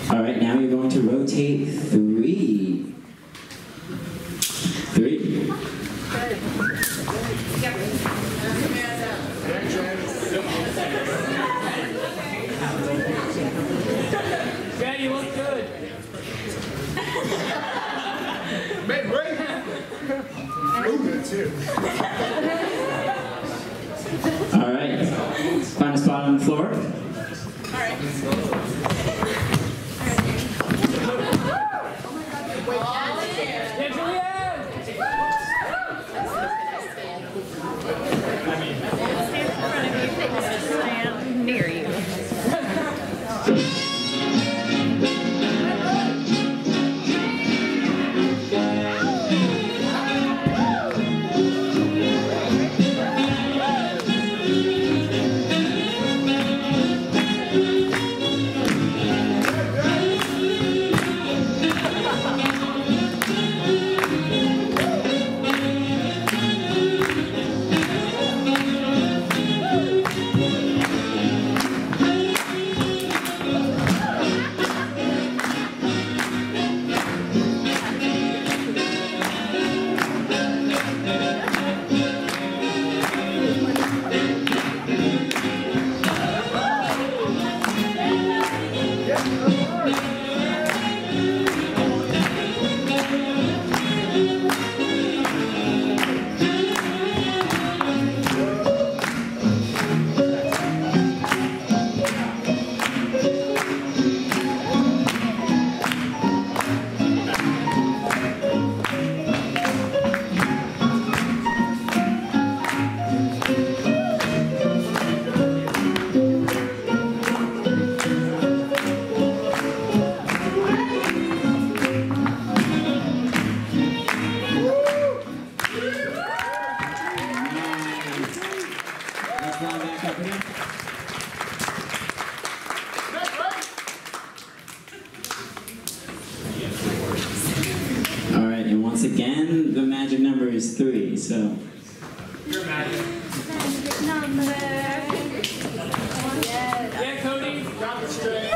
All right, now you're going to rotate 3. 3. Yeah, you look good. Man, great. Moving too. All right, find a spot on the floor. All right. Yeah, Julianne! Stand in front of you, stand near you. Let's line back up here. All right, and once again, the magic number is 3, so. You're magic. Magic number. Yeah, Cody. Got it straight.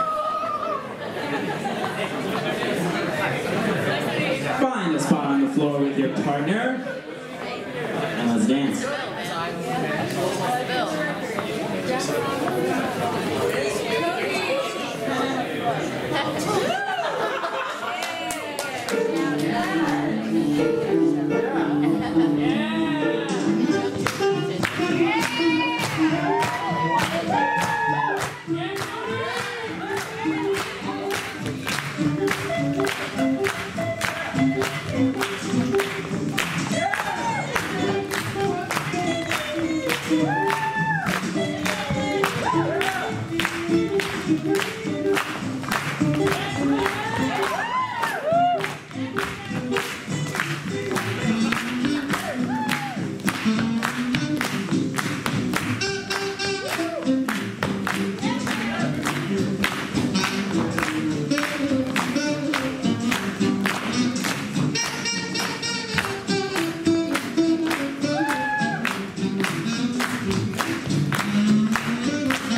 Find a spot on the floor with your partner, and let's dance.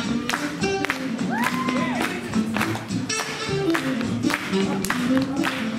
Thank you.